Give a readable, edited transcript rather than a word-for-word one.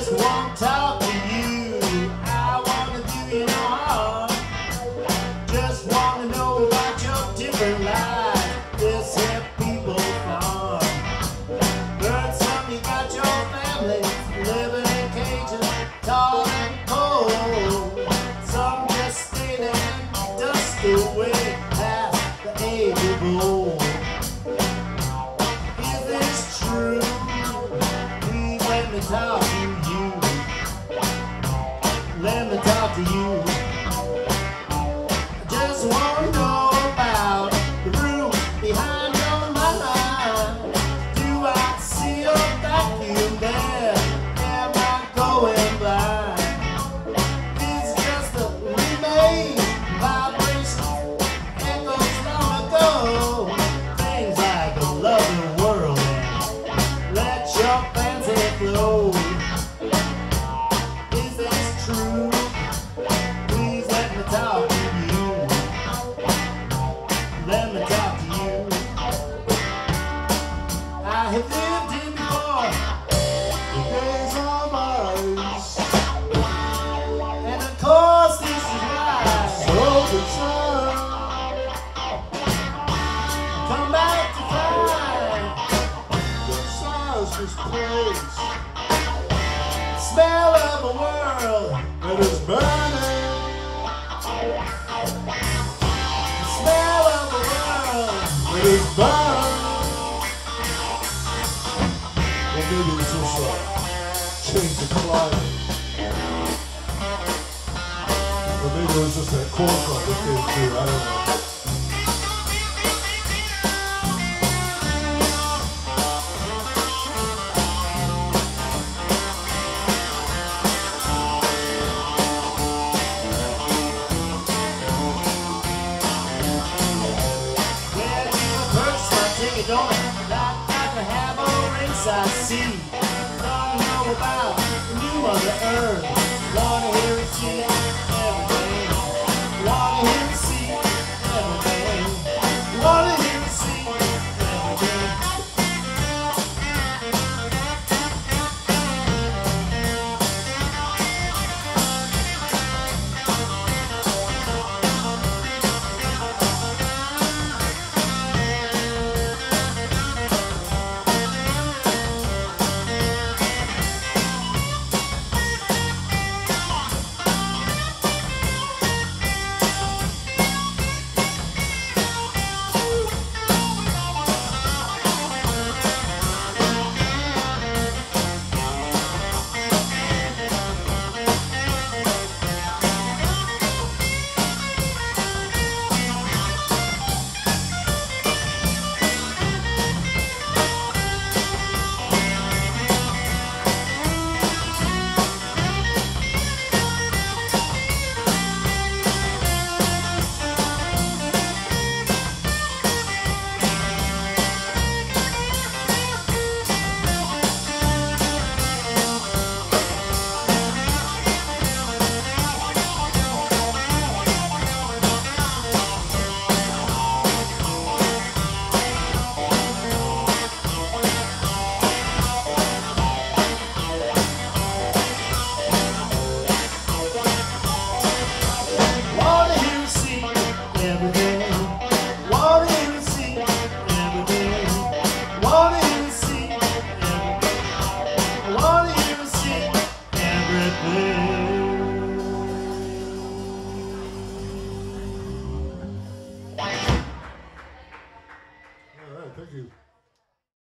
just want to talk to you. I want to do you no harm. Just want to know about your different lives. This here people farm. Heard something about your family living in cages, tall and cold. Some just stay there and dust away past the age of old. Is this true? Please let me talk to you. Let me talk to you. I just want to know about the room behind your mind. Do I see a vacuum there? Am I going blind? It's just a remade vibration, echoes long ago. Things like a lovely world and let your fancy flow. Is this true? Please let me talk to you. Let me talk to you. I have lived here before, the days of ours, and of course this is why so concerned. Come back to find the size this place, smell of a world that is burning. Smell of a world that is burning. Well, maybe it's just a change of climate. Or maybe it was just that cold front that came through, I don't know. Where do you purchase my ticket? Don't like to have a ringside seat. Don't know about the new Mother Earth. Wanna hear and see everything. Wanna hear and see everything. Wanna hear and see everything. Wanna hear and see everything. Wanna hear and see everything. Wanna hear and see everything. Wanna hear and see everything.